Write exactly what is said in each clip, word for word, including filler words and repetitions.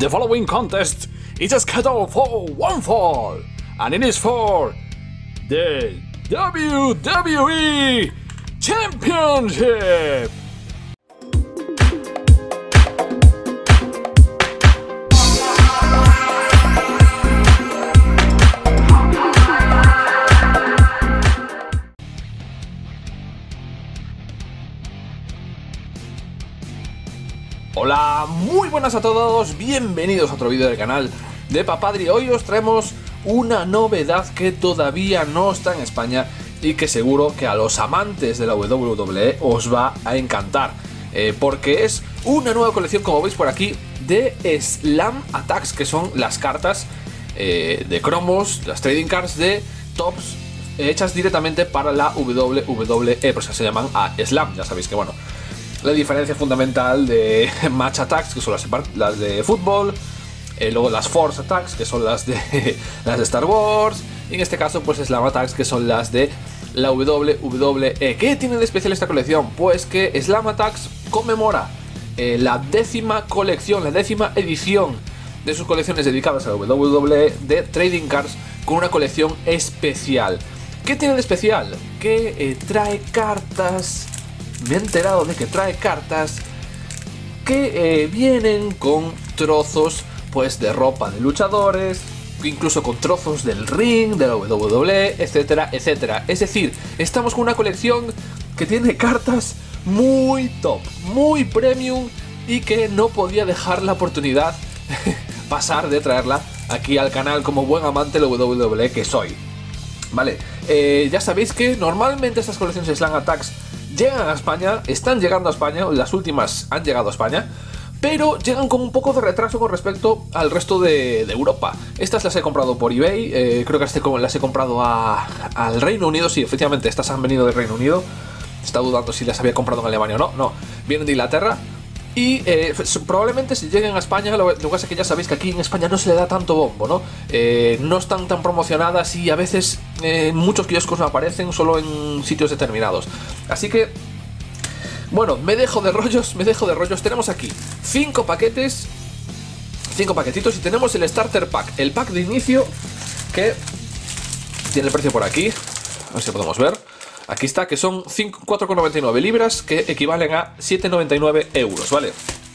The following contest is scheduled for one fall, and it is for the W W E Championship. Hola, muy buenas a todos, bienvenidos a otro vídeo del canal de Papadri. Hoy os traemos una novedad que todavía no está en España y que seguro que a los amantes de la W W E os va a encantar, eh, porque es una nueva colección, como veis por aquí, de Slam Attacks, que son las cartas eh, de cromos, las trading cards de tops hechas directamente para la W W E, por eso se llaman a Slam. Ya sabéis que, bueno, la diferencia fundamental de Match Attacks, que son las, las de fútbol, eh, luego las Force Attacks, que son las de, las de Star Wars, y en este caso pues Slam Attacks, que son las de la W W E. ¿Qué tiene de especial esta colección? Pues que Slam Attacks conmemora eh, la décima colección, la décima edición de sus colecciones dedicadas a la W W E de Trading Cards, con una colección especial. ¿Qué tiene de especial? Que eh, trae cartas... Me he enterado de que trae cartas que eh, vienen con trozos pues de ropa de luchadores, incluso con trozos del ring, de la W W E, etcétera, etcétera. Es decir, estamos con una colección que tiene cartas muy top, muy premium, y que no podía dejar la oportunidad pasar de traerla aquí al canal como buen amante de la W W E que soy. Vale, eh, ya sabéis que normalmente estas colecciones de Slam Attacks llegan a España, están llegando a España, las últimas han llegado a España, pero llegan con un poco de retraso con respecto al resto de, de Europa. Estas las he comprado por eBay, eh, creo que las he, las he comprado a, al Reino Unido. Sí, efectivamente, estas han venido del Reino Unido. Estaba dudando si las había comprado en Alemania o no, no, vienen de Inglaterra. Y eh, probablemente si lleguen a España, lo, lo que pasa es que ya sabéis que aquí en España no se le da tanto bombo, ¿no? Eh, no están tan promocionadas y a veces eh, en muchos kioscos no aparecen, solo en sitios determinados. Así que, bueno, me dejo de rollos, me dejo de rollos. Tenemos aquí cinco paquetes, cinco paquetitos, y tenemos el Starter Pack, el pack de inicio, que tiene el precio por aquí, a ver si podemos ver. Aquí está, que son cuatro con noventa y nueve libras, que equivalen a siete con noventa y nueve euros, ¿vale?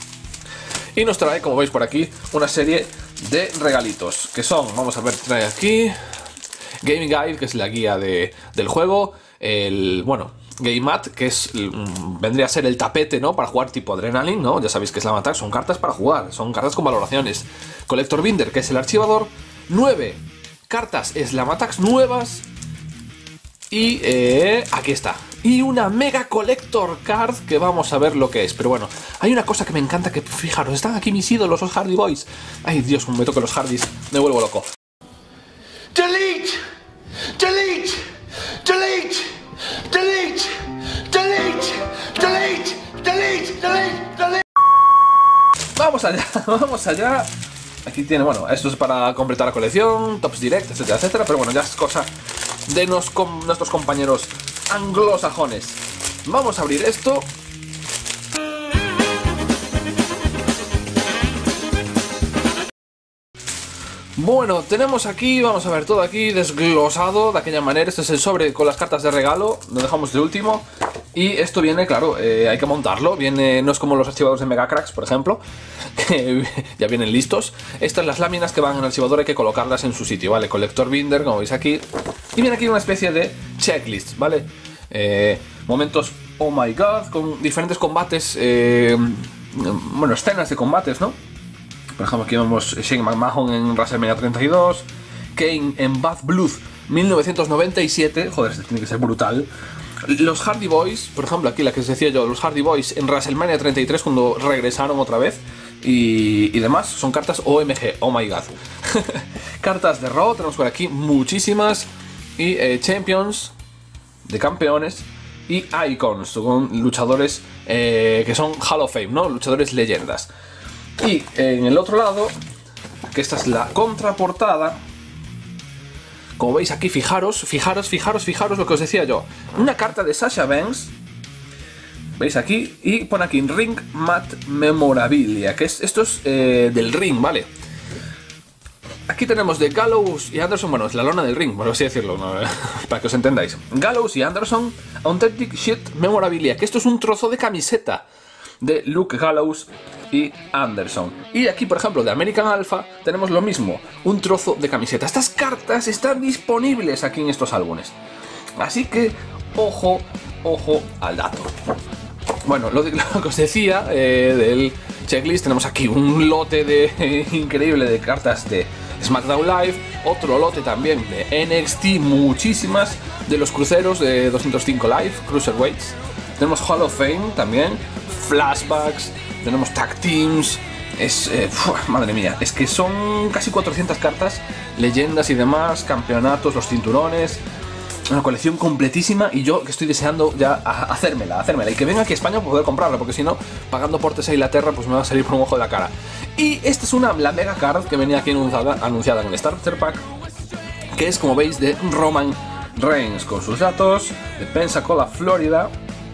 Y nos trae, como veis por aquí, una serie de regalitos, que son, vamos a ver, trae aquí Gaming Guide, que es la guía de, del juego, el, bueno, Game Mat, que es, vendría a ser el tapete, ¿no? Para jugar tipo Adrenaline, ¿no? Ya sabéis que Slam Attack son cartas para jugar, son cartas con valoraciones. Collector Binder, que es el archivador. nueve cartas Slam Attacks nuevas. Y eh, aquí está. Y una Mega Collector Card, que vamos a ver lo que es. Pero bueno, hay una cosa que me encanta, que fijaros, están aquí mis ídolos, los Hardy Boys. Ay, Dios, como me toque los Hardys, me vuelvo loco. Delete, delete, delete, delete, delete, delete, delete, delete, delete. Vamos allá, vamos allá. Aquí tiene, bueno, esto es para completar la colección, Tops Direct, etcétera, etcétera. Pero bueno, ya es cosa de nos, con nuestros compañeros anglosajones. Vamos a abrir esto. Bueno, tenemos aquí, vamos a ver todo aquí desglosado de aquella manera. Este es el sobre con las cartas de regalo, lo dejamos de último. Y esto viene, claro, eh, hay que montarlo. Viene, no es como los archivadores de Mega Cracks, por ejemplo, que ya vienen listos. Estas, las láminas que van en el archivador, hay que colocarlas en su sitio, ¿vale? Collector Binder, como veis aquí. Y viene aquí una especie de checklist, ¿vale? Eh, momentos, oh my god, con diferentes combates, eh, bueno, escenas de combates, ¿no? Por ejemplo, aquí vemos Shane McMahon en WrestleMania treinta y dos, Kane en Bad Blood mil novecientos noventa y siete, joder, este tiene que ser brutal. Los Hardy Boys, por ejemplo, aquí la que os decía yo, los Hardy Boys en WrestleMania treinta y tres, cuando regresaron otra vez, y, y demás, son cartas O M G, oh my god. Cartas de Raw, tenemos por aquí muchísimas, y eh, Champions, de campeones, y Icons, con luchadores eh, que son Hall of Fame, ¿no? Luchadores leyendas. Y en el otro lado, que esta es la contraportada, como veis aquí, fijaros, fijaros, fijaros, fijaros lo que os decía yo. Una carta de Sasha Banks ¿Veis aquí? Y pone aquí Ring Mat Memorabilia, que es, esto es eh, del ring, ¿vale? Aquí tenemos de Gallows y Anderson, bueno, es la lona del ring, por así decirlo, ¿no? Para que os entendáis. Gallows y Anderson, Authentic Shit Memorabilia, que esto es un trozo de camiseta de Luke Gallows y Anderson. Y aquí, por ejemplo, de American Alpha, tenemos lo mismo, un trozo de camiseta. Estas cartas están disponibles aquí en estos álbumes. Así que, ojo, ojo al dato. Bueno, lo, de, lo que os decía eh, del checklist, tenemos aquí un lote de eh, increíble de cartas de SmackDown Live, otro lote también de N X T, muchísimas de los cruceros de doscientos cinco Live, Cruiserweights. Tenemos Hall of Fame también, flashbacks, tenemos tag teams. Es, eh, uf, madre mía, es que son casi cuatrocientas cartas, leyendas y demás, campeonatos, los cinturones. Una colección completísima y yo que estoy deseando ya hacérmela, hacérmela y que venga aquí a España para poder comprarla, porque si no, pagando portes a Inglaterra, pues me va a salir por un ojo de la cara. Y esta es una, la mega card que venía aquí anunciada, anunciada en el Starter Pack, que es, como veis, de Roman Reigns, con sus datos, de Pensacola, Florida,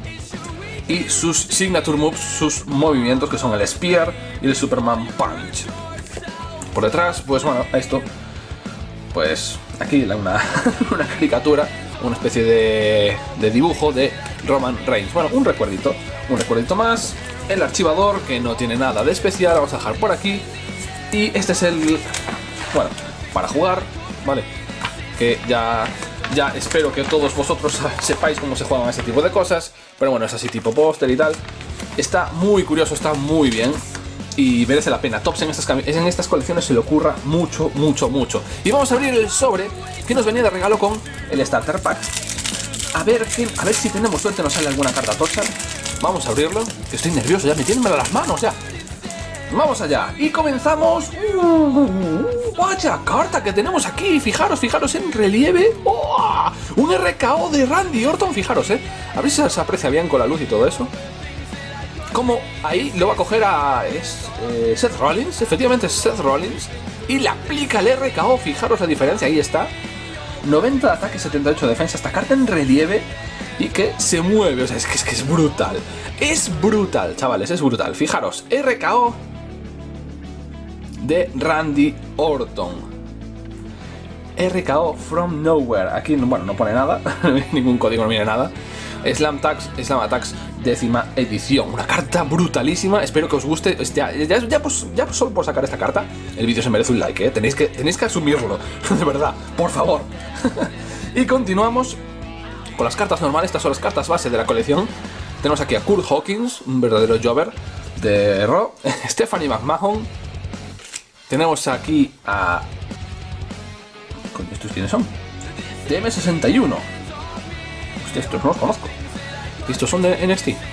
y sus signature moves, sus movimientos, que son el Spear y el Superman Punch. Por detrás, pues bueno, esto, pues aquí una, una caricatura, una especie de, de dibujo de Roman Reigns. Bueno, un recuerdito, un recuerdito más. El archivador, que no tiene nada de especial, vamos a dejar por aquí. Y este es el, bueno, para jugar, ¿vale? Que ya, ya espero que todos vosotros sepáis cómo se juegan ese tipo de cosas. Pero bueno, es así tipo póster y tal. Está muy curioso, está muy bien. Y merece la pena. Tops en estas, en estas colecciones se le ocurra mucho, mucho, mucho. Y vamos a abrir el sobre que nos venía de regalo con el Starter Pack. A ver, a ver si tenemos suerte, nos sale alguna carta tocha. Vamos a abrirlo, que estoy nervioso ya, metiéndome las manos ya. Vamos allá, y comenzamos. ¡Uh! ¡Vaya carta que tenemos aquí! Fijaros, fijaros en relieve. ¡Oh! Un R K O de Randy Orton, fijaros, eh. A ver si se aprecia bien con la luz y todo eso. Como ahí lo va a coger a es, eh, Seth Rollins, efectivamente es Seth Rollins, y le aplica el R K O, fijaros la diferencia, ahí está. noventa de ataque, setenta y ocho de defensa, esta carta en relieve y que se mueve, o sea, es que es, que es brutal. Es brutal, chavales, es brutal. Fijaros, R K O de Randy Orton. R K O from nowhere. Aquí, bueno, no pone nada, ningún código, no viene nada. Slam Attacks, Slam Attacks décima edición. Una carta brutalísima, espero que os guste. Ya, ya, ya, pues, ya pues solo por sacar esta carta, el vídeo se merece un like, ¿eh? Tenéis que, tenéis que asumirlo, de verdad, por favor. Y continuamos con las cartas normales. Estas son las cartas base de la colección. Tenemos aquí a Kurt Hawkins, un verdadero jobber de Raw. Stephanie McMahon. Tenemos aquí a... ¿Estos quiénes son? T M sesenta y uno. Hostia, estos no los conozco. Estos son de N X T.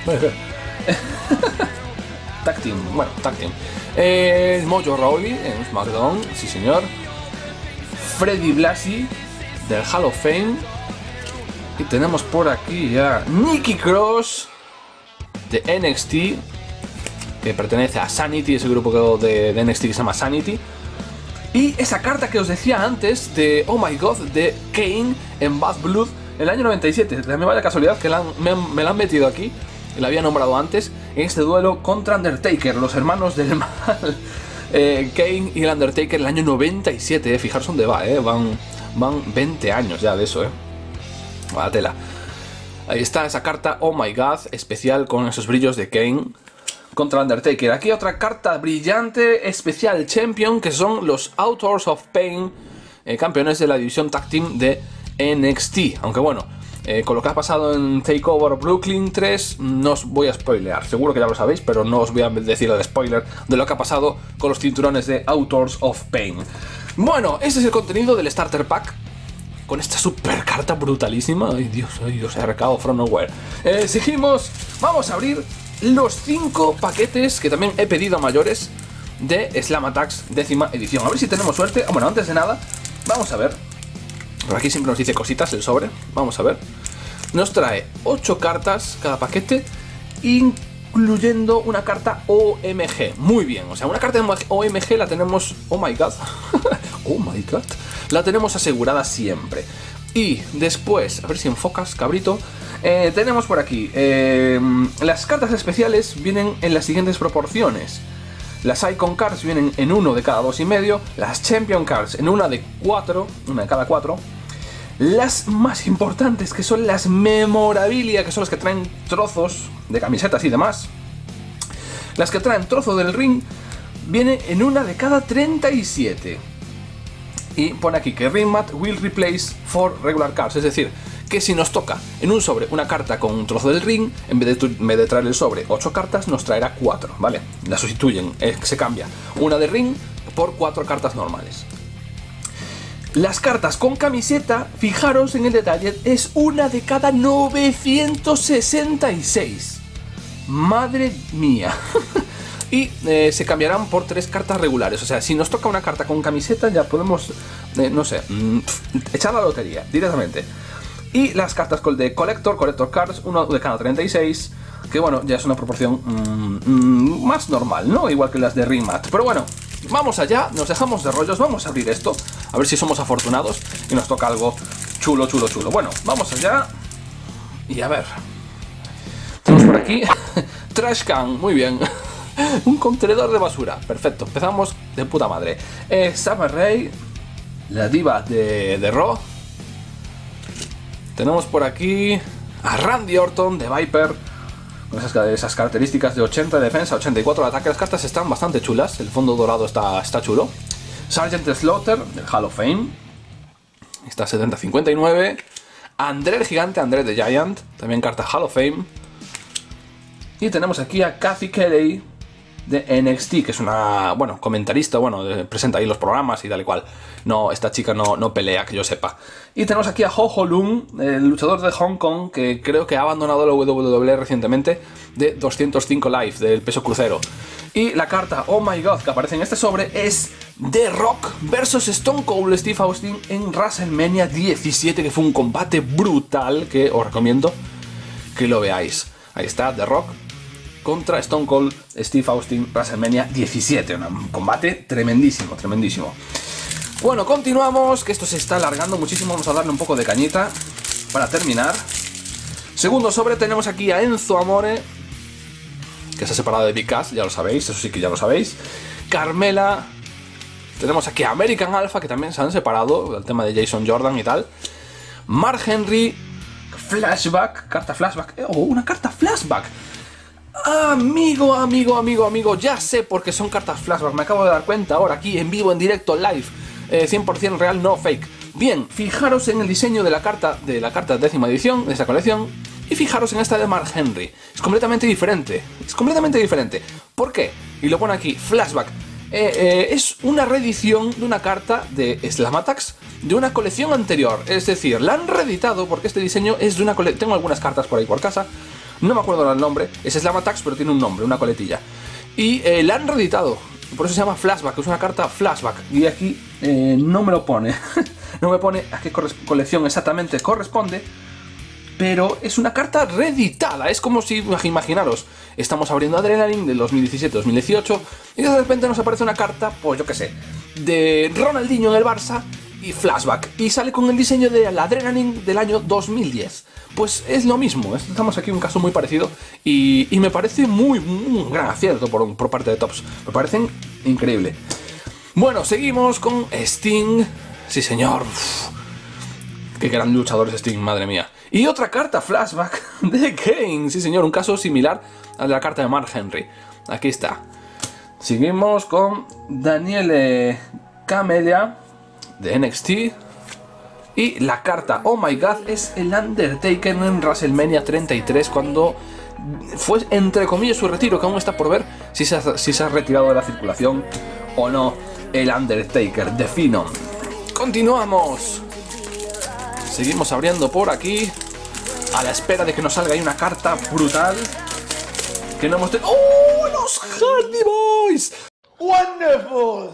Tag Team, bueno, Tag Team. Eh, Mojo Rawley en SmackDown, sí señor. Freddie Blassie del Hall of Fame. Y tenemos por aquí ya Nikki Cross de N X T, que pertenece a Sanity, ese grupo de, de N X T que se llama Sanity. Y esa carta que os decía antes de Oh My God de Kane en Bad Blood en el año noventa y siete. También vaya casualidad que la han, me, me la han metido aquí, la había nombrado antes, en este duelo contra Undertaker, los hermanos del mal. eh, Kane y el Undertaker en el año noventa y siete, eh, fijaros dónde va, eh, van, van veinte años ya de eso, eh. Vaya tela. Ahí está esa carta Oh My God, especial con esos brillos de Kane contra Undertaker. Aquí otra carta brillante, especial Champion, que son los Authors of Pain, eh, campeones de la división Tag Team de N X T. Aunque bueno, eh, con lo que ha pasado en TakeOver Brooklyn tres, no os voy a spoilear. Seguro que ya lo sabéis, pero no os voy a decir el spoiler de lo que ha pasado con los cinturones de Authors of Pain. Bueno, ese es el contenido del Starter Pack, con esta super carta brutalísima. Ay Dios, ay Dios, se ha recado from nowhere. Eh, seguimos, vamos a abrir los cinco paquetes que también he pedido a mayores de Slam Attacks décima edición. A ver si tenemos suerte. Bueno, antes de nada, vamos a ver. Por aquí siempre nos dice cositas el sobre. Vamos a ver. Nos trae ocho cartas cada paquete, incluyendo una carta O M G. Muy bien, o sea, una carta de O M G la tenemos... Oh my God. Oh my God. La tenemos asegurada siempre. Y después, a ver si enfocas, cabrito. Eh, tenemos por aquí, eh, las cartas especiales vienen en las siguientes proporciones. Las Icon Cards vienen en uno de cada dos y medio, las Champion Cards en una de cuatro, una de cada cuatro. Las más importantes, que son las Memorabilia, que son las que traen trozos de camisetas y demás. Las que traen trozo del ring, viene en una de cada treinta y siete. Y pone aquí que Ring Mat will replace four regular cards, es decir, que si nos toca en un sobre una carta con un trozo del ring, en vez de, en vez de traer el sobre ocho cartas, nos traerá cuatro, ¿vale? La sustituyen, eh, se cambia una de ring por cuatro cartas normales. Las cartas con camiseta, fijaros en el detalle, es una de cada novecientos sesenta y seis. Madre mía. Y eh, se cambiarán por tres cartas regulares. O sea, si nos toca una carta con camiseta, ya podemos, eh, no sé, mmm, echar la lotería directamente. Y las cartas de Collector, Collector Cards, uno de cada treinta y seis. Que bueno, ya es una proporción mmm, mmm, más normal, ¿no? Igual que las de Ring Mat. Pero bueno, vamos allá, nos dejamos de rollos, vamos a abrir esto. A ver si somos afortunados y nos toca algo chulo, chulo, chulo. Bueno, vamos allá. Y a ver. Tenemos por aquí Trash Can, muy bien. Un contenedor de basura, perfecto, empezamos de puta madre. eh, Summer Rae, la diva de, de Raw. Tenemos por aquí a Randy Orton de Viper, con esas, esas características de ochenta de defensa, ochenta y cuatro de ataque. Las cartas están bastante chulas, el fondo dorado está, está chulo. Sergeant Slaughter del Hall of Fame, está setenta cincuenta y nueve. André el Gigante, André the Giant, también carta Hall of Fame. Y tenemos aquí a Cathy Kelley de N X T, que es una, bueno, comentarista, bueno, presenta ahí los programas y tal y cual. No, esta chica no, no pelea, que yo sepa. Y tenemos aquí a Ho Ho Lung, el luchador de Hong Kong, que creo que ha abandonado la W W E recientemente, de doscientos cinco Live, del peso crucero. Y la carta Oh My God que aparece en este sobre es The Rock versus Stone Cold Steve Austin en WrestleMania diecisiete, que fue un combate brutal que os recomiendo que lo veáis. Ahí está, The Rock contra Stone Cold Steve Austin, WrestleMania diecisiete, un combate tremendísimo, tremendísimo. Bueno, continuamos, que esto se está alargando muchísimo, vamos a darle un poco de cañita para terminar. Segundo sobre, tenemos aquí a Enzo Amore, que se ha separado de Big Cass, ya lo sabéis, eso sí que ya lo sabéis. Carmela, tenemos aquí a American Alpha, que también se han separado, el tema de Jason Jordan y tal. Mark Henry, Flashback, carta Flashback, oh, una carta Flashback. Amigo, amigo, amigo, amigo, ya sé por qué son cartas Flashback, me acabo de dar cuenta ahora aquí en vivo, en directo, live, eh, cien por cien real, no fake. Bien, fijaros en el diseño de la carta de la carta décima edición de esta colección y fijaros en esta de Mark Henry. Es completamente diferente, es completamente diferente. ¿Por qué? Y lo pone aquí, Flashback. Eh, eh, es una reedición de una carta de Slam Attacks de una colección anterior, es decir, la han reeditado porque este diseño es de una colección. Tengo algunas cartas por ahí por casa. No me acuerdo el nombre, es Slam Attacks, pero tiene un nombre, una coletilla. Y eh, la han reeditado, por eso se llama Flashback, es una carta Flashback. Y aquí eh, no me lo pone, no me pone a qué colección exactamente corresponde, pero es una carta reeditada. Es como si, imaginaros, estamos abriendo Adrenaline del dos mil diecisiete dos mil dieciocho y de repente nos aparece una carta, pues yo qué sé, de Ronaldinho en el Barça y Flashback, y sale con el diseño de la Adrenaline del año dos mil diez. Pues es lo mismo, estamos aquí en un caso muy parecido y, y me parece muy, muy un gran acierto por, por parte de Topps, me parecen increíble. Bueno, seguimos con Sting, sí señor, uf, qué gran luchador es Sting, madre mía. Y otra carta Flashback de Kane, sí señor, un caso similar a la carta de Mark Henry, aquí está. Seguimos con Daniele Camelia de N X T. Y la carta Oh My God es el Undertaker en WrestleMania treinta y tres, cuando fue entre comillas su retiro, que aún está por ver si se ha, si se ha retirado de la circulación o no el Undertaker de Phenom. Continuamos. Seguimos abriendo por aquí a la espera de que nos salga ahí una carta brutal que no hemos tenido. ¡Oh, los Hardy Boys! Wonderful!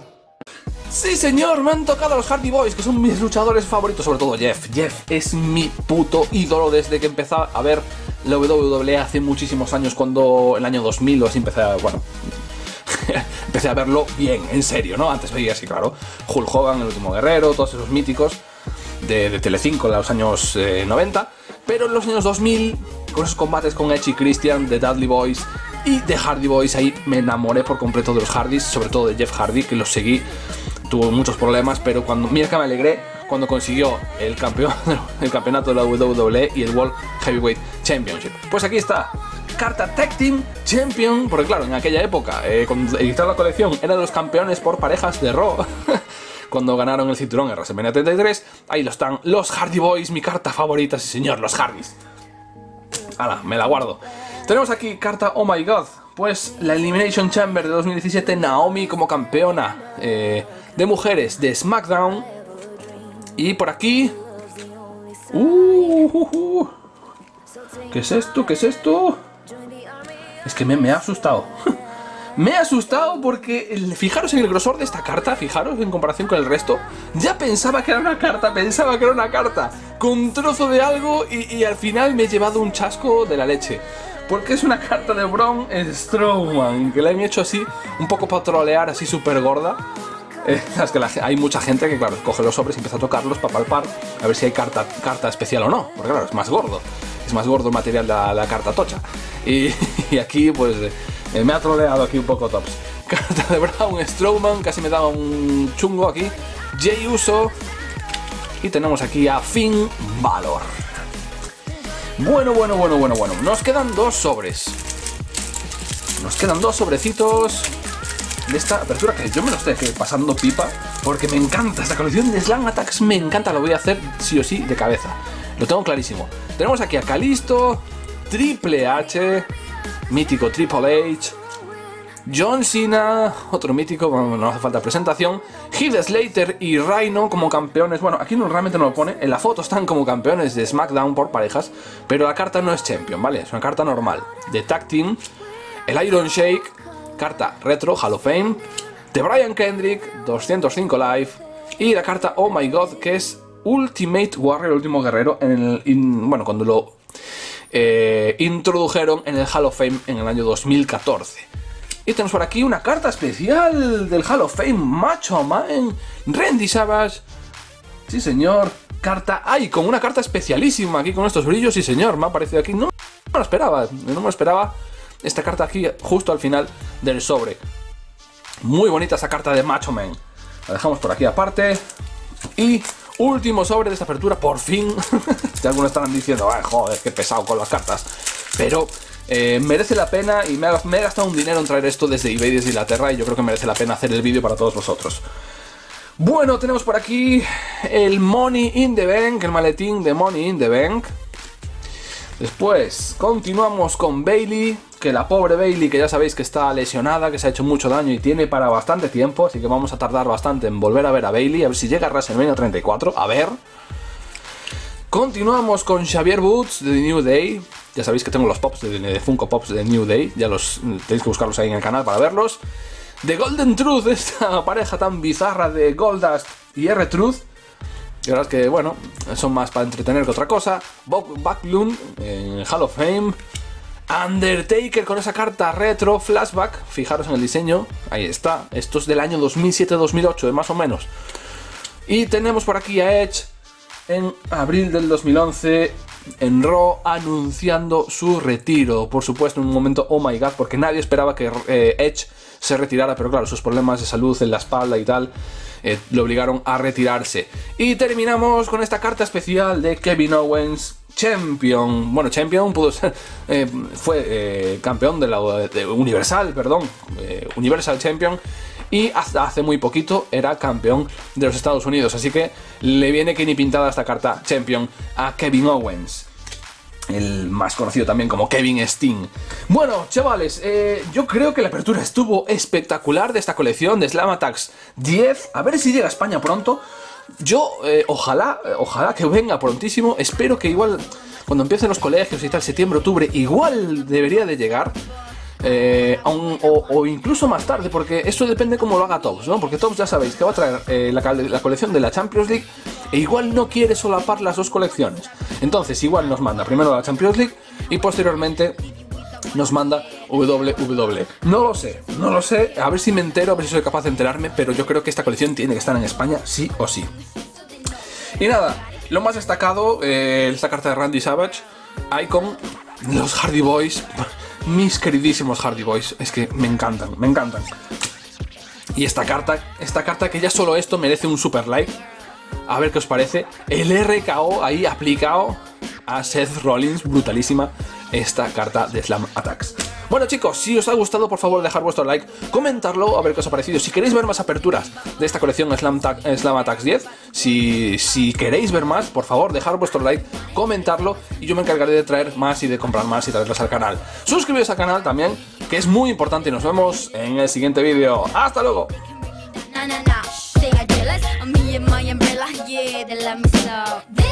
Sí señor, me han tocado los Hardy Boys, que son mis luchadores favoritos, sobre todo Jeff. Jeff es mi puto ídolo desde que empecé a ver la W W E hace muchísimos años, cuando en el año dos mil o así empecé a, bueno, empecé a verlo bien, en serio, ¿no? Antes veía así, claro, Hulk Hogan, El Último Guerrero, todos esos míticos de, de Telecinco en los años eh, noventa. Pero en los años dos mil, con esos combates con Edge y Christian, de Dudley Boys y de Hardy Boys, ahí me enamoré por completo de los Hardys, sobre todo de Jeff Hardy, que los seguí, tuvo muchos problemas, pero cuando, mira que me alegré cuando consiguió el, campeón, el campeonato de la W W E y el World Heavyweight Championship. Pues aquí está, carta Tag Team Champion, porque claro, en aquella época, eh, cuando editaron la colección, eran los campeones por parejas de Raw. Cuando ganaron el cinturón en WrestleMania treinta y tres, ahí lo están, los Hardy Boys, mi carta favorita, sí señor, los Hardys. Hala, me la guardo. Tenemos aquí carta Oh My God, pues la Elimination Chamber de dos mil diecisiete, Naomi como campeona eh, de mujeres de SmackDown. Y por aquí... Uh, uh, uh. ¿Qué es esto? ¿Qué es esto? Es que me, me ha asustado. Me ha asustado porque, fijaros en el grosor de esta carta, fijaros en comparación con el resto. Ya pensaba que era una carta, pensaba que era una carta con un trozo de algo y, y al final me he llevado un chasco de la leche. Porque es una carta de Braun Strowman, que la han hecho así, un poco para trolear, así súper gorda. Eh, es que la, hay mucha gente que, claro, coge los sobres y empieza a tocarlos para palpar, a ver si hay carta, carta especial o no. Porque claro, es más gordo, es más gordo el material de la, la carta tocha. Y, y aquí, pues... Eh, me ha troleado aquí un poco Tops. Carta de Braun Strowman, casi me da un chungo aquí. Jey Uso. Y tenemos aquí a Finn Balor. Bueno, bueno, bueno, bueno, bueno. Nos quedan dos sobres. Nos quedan dos sobrecitos de esta apertura que yo me lo estoy pasando pipa porque me encanta esta colección de Slam Attacks. Me encanta, lo voy a hacer sí o sí de cabeza. Lo tengo clarísimo. Tenemos aquí a Kalisto, Triple H, mítico Triple H, John Cena, otro mítico, bueno, no hace falta presentación, Heath Slater y Rhino como campeones. Bueno, aquí no, realmente no lo pone, en la foto están como campeones de SmackDown por parejas, pero la carta no es Champion, ¿vale? Es una carta normal, de Tag Team. El Iron Shake, carta Retro Hall of Fame, de Brian Kendrick, doscientos cinco Live, y la carta Oh My God, que es Ultimate Warrior, el último guerrero, en el, in, bueno, cuando lo eh, introdujeron en el Hall of Fame en el año dos mil catorce. Y tenemos por aquí una carta especial del Hall of Fame, Macho Man, Randy Savage. Sí señor, carta, ay, con una carta especialísima aquí con estos brillos, sí señor, me ha aparecido aquí, no, no me lo esperaba, no me lo esperaba. Esta carta aquí justo al final del sobre. Muy bonita esa carta de Macho Man. La dejamos por aquí aparte. Y último sobre de esta apertura, por fin. Si algunos estarán diciendo, ay, joder, qué pesado con las cartas. Pero eh, merece la pena y me, ha, me he gastado un dinero en traer esto desde eBay, desde Inglaterra. Y yo creo que merece la pena hacer el vídeo para todos vosotros. Bueno, tenemos por aquí el Money in the Bank, el maletín de Money in the Bank. Después continuamos con Bayley, que la pobre Bayley, que ya sabéis que está lesionada, que se ha hecho mucho daño y tiene para bastante tiempo, así que vamos a tardar bastante en volver a ver a Bayley, a ver si llega a WrestleMania treinta y cuatro, a ver. Continuamos con Xavier Woods de The New Day, ya sabéis que tengo los pops de, de Funko Pops de New Day, ya los tenéis que buscarlos ahí en el canal para verlos. The Golden Truth, esta pareja tan bizarra de Goldust y R-Truth. Y la verdad es que, bueno, son más para entretener que otra cosa. Bob Backlund en Hall of Fame. Undertaker con esa carta retro flashback. Fijaros en el diseño. Ahí está. Esto es del año dos mil siete dos mil ocho, más o menos. Y tenemos por aquí a Edge en abril del dos mil once en Raw anunciando su retiro. Por supuesto, en un momento, oh my god, porque nadie esperaba que eh, Edge se retirara, pero claro, sus problemas de salud en la espalda y tal eh, le obligaron a retirarse. Y terminamos con esta carta especial de Kevin Owens, Champion. Bueno, Champion pudo ser, eh, fue eh, campeón de la de Universal, perdón, eh, Universal Champion. Y hasta hace muy poquito era campeón de los Estados Unidos. Así que le viene que ni pintada esta carta Champion a Kevin Owens, el más conocido también como Kevin Steen. Bueno, chavales, eh, yo creo que la apertura estuvo espectacular de esta colección de Slam Attacks diez. A ver si llega a España pronto. Yo, eh, ojalá, ojalá que venga prontísimo. Espero que igual, cuando empiecen los colegios y tal, septiembre, octubre, igual debería de llegar. Eh, aun, o, o incluso más tarde, porque esto depende cómo lo haga Tops, ¿no? Porque Tops ya sabéis que va a traer eh, la, la colección de la Champions League e igual no quiere solapar las dos colecciones. Entonces igual nos manda primero la Champions League y posteriormente nos manda W W E. No lo sé, no lo sé, a ver si me entero, a ver si soy capaz de enterarme, pero yo creo que esta colección tiene que estar en España sí o sí. Y nada, Lo más destacado, eh, esta carta de Randy Savage, Icon, los Hardy Boys, mis queridísimos Hardy Boys, es que me encantan, me encantan. Y esta carta, esta carta que ya solo esto merece un super like. A ver qué os parece. El R K O ahí aplicado a Seth Rollins, brutalísima esta carta de Slam Attacks. Bueno chicos, si os ha gustado por favor dejar vuestro like, comentarlo, a ver qué os ha parecido. Si queréis ver más aperturas de esta colección Slam, Slam Attacks diez, si, si queréis ver más, por favor dejar vuestro like, comentarlo y yo me encargaré de traer más y de comprar más y traerlos al canal. Suscribiros al canal también, que es muy importante, y nos vemos en el siguiente vídeo. ¡Hasta luego! Me and my umbrella, yeah, they let me slow.